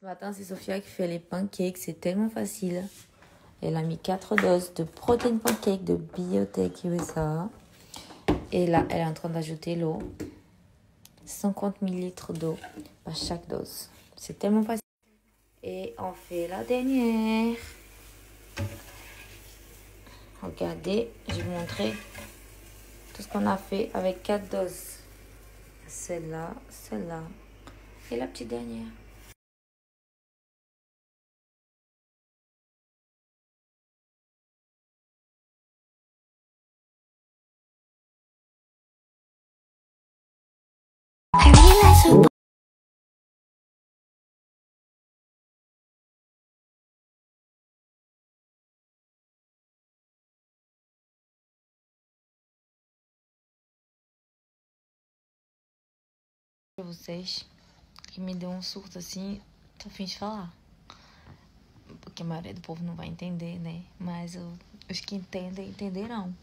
matin, c'est Sophia qui fait les pancakes. C'est tellement facile. Elle a mis 4 doses de protein pancake de Biotech USA. Et là, elle est en train d'ajouter l'eau. 50 ml d'eau à chaque dose. C'est tellement facile. Et on fait la dernière. Regardez, je vais vous montrer tout ce qu'on a fait avec 4 doses. Celle-là et la petite dernière. Pra vocês que me deu um surto assim, tô a fim de falar. Porque a maioria do povo não vai entender, né? Mas os que entendem, entenderão.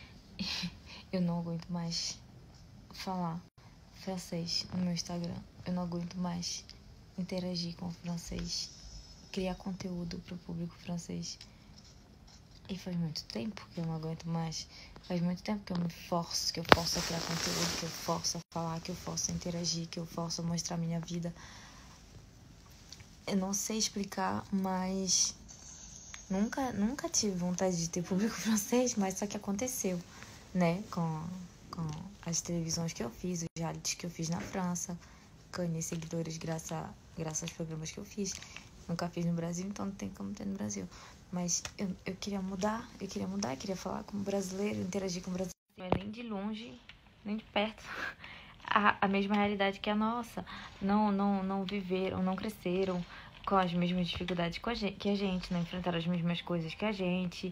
Eu não aguento mais falar francês no meu Instagram. Eu não aguento mais interagir com o francês, criar conteúdo pro público francês. E faz muito tempo que eu não aguento mais. Faz muito tempo que eu me forço, que eu forço a criar conteúdo, que eu forço a falar, que eu forço a interagir, que eu forço a mostrar minha vida. Eu não sei explicar, mas nunca tive vontade de ter público francês, mas só que aconteceu, né? Com as televisões que eu fiz, os realities que eu fiz na França. Ganhei seguidores graças aos programas que eu fiz. Nunca fiz no Brasil, então não tem como ter no Brasil. Mas eu queria mudar, queria falar como brasileiro, interagir com brasileiro. Não é nem de longe, nem de perto a mesma realidade que a nossa. Não viveram, não cresceram com as mesmas dificuldades que a gente, não enfrentaram as mesmas coisas que a gente.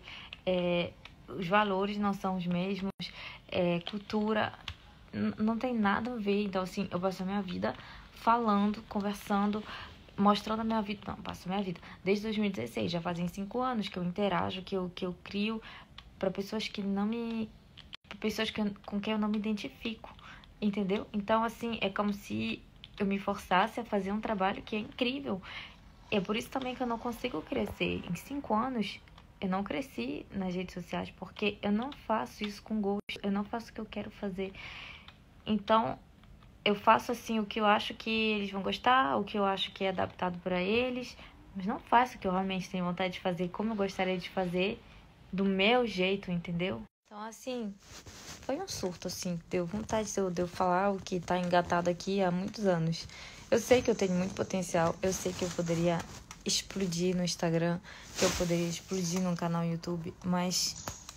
Os valores não são os mesmos, cultura não tem nada a ver. Então, assim, eu passo a minha vida falando, conversando, mostrando a minha vida. Não, passo a minha vida desde 2016, já fazem 5 anos que eu interajo, que eu crio para pessoas que não me... pessoas com quem eu não me identifico, entendeu? Então, assim, é como se eu me forçasse a fazer um trabalho que é incrível. É por isso também que eu não consigo crescer. Em 5 anos, eu não cresci nas redes sociais, porque eu não faço isso com gosto, eu não faço o que eu quero fazer. Então, eu faço assim o que eu acho que eles vão gostar, o que eu acho que é adaptado para eles, mas não faço o que eu realmente tenho vontade de fazer, como eu gostaria de fazer, do meu jeito, entendeu? Então, assim, foi um surto, assim, deu vontade de eu falar o que tá engatado aqui há muitos anos. Eu sei que eu tenho muito potencial, eu sei que eu poderia explodir no Instagram, que eu poderia explodir no canal YouTube, mas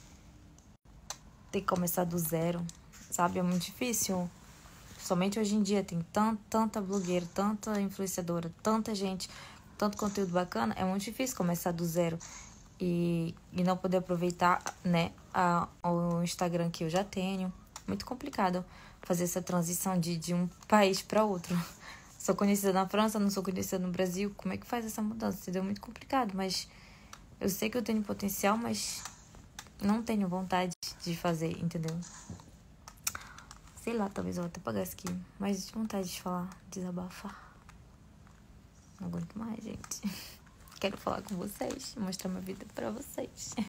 tem que começar do zero, sabe? É muito difícil. Somente hoje em dia tem tanta blogueira, tanta influenciadora, tanta gente, tanto conteúdo bacana. É muito difícil começar do zero e não poder aproveitar, né, o Instagram que eu já tenho. Muito complicado fazer essa transição de um país para outro. Sou conhecida na França, não sou conhecida no Brasil. Como é que faz essa mudança? Entendeu? Muito complicado, mas eu sei que eu tenho potencial, mas não tenho vontade de fazer, entendeu? Sei lá, talvez eu vou até pagar isso aqui. Mas de vontade de falar, desabafar. Não aguento mais, gente. Quero falar com vocês, mostrar minha vida pra vocês.